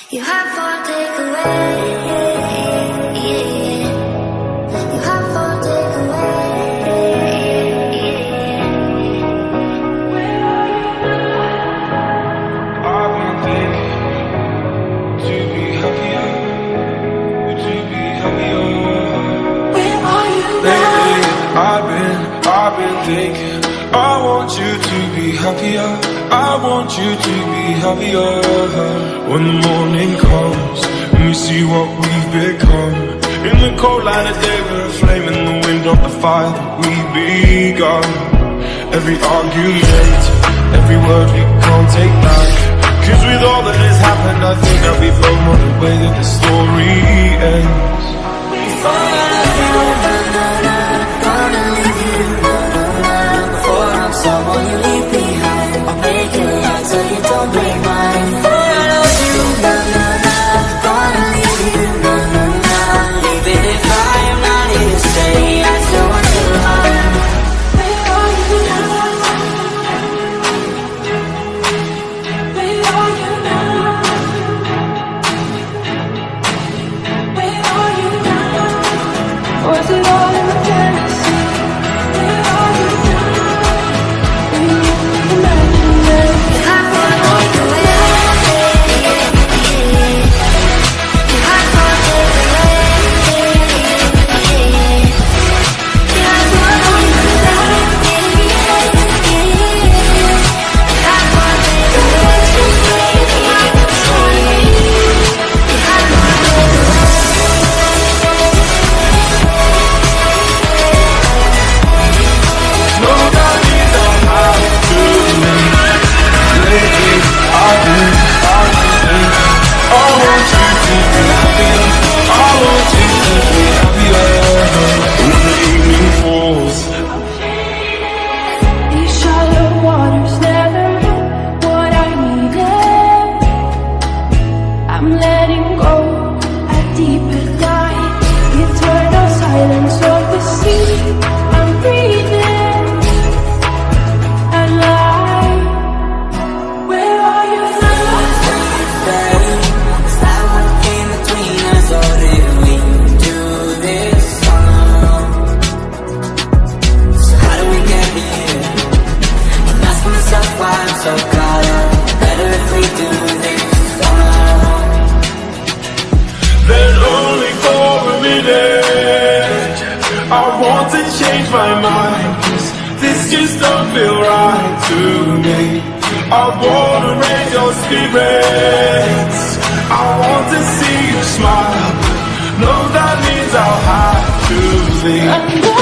You have for takeaway. You have for takeaway. I've been thinking to be happier, to be happier. Where are you Lately, now? I've been thinking. I want you to be happier. I want you to be happier. When the morning comes and we see what we've become, in the cold light of day we're a flame in the wind of the fire that we begun. Every argument, every word we can't take back, 'cause with all that has happened I think that we've learned what the way that the story ends. Someone you leave behind, I'll break your heart so you don't break mine. I love you, na na na. Gonna leave you, na na na. Even if I am not here to stay, I still want you home. Where are you now? Where are you now? Where are you now? Was it all in the fantasy? Where are you now? I wanna raise your spirits. I want to see you smile. No, that means I'll have to leave.